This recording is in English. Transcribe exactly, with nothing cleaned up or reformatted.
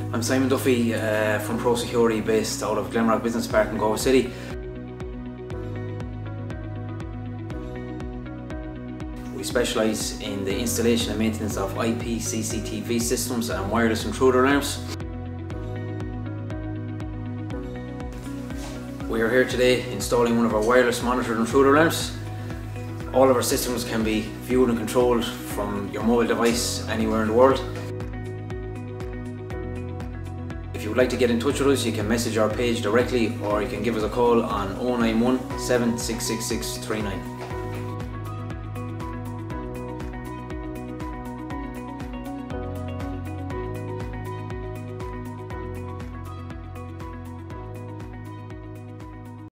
I'm Simon Duffy uh, from Pro Security, based out of Glenrock Business Park in Galway City. We specialise in the installation and maintenance of I P C C T V systems and wireless intruder alarms. We are here today installing one of our wireless monitored intruder alarms. All of our systems can be viewed and controlled from your mobile device anywhere in the world. If you would like to get in touch with us, you can message our page directly, or you can give us a call on oh nine one, seven six six six three nine.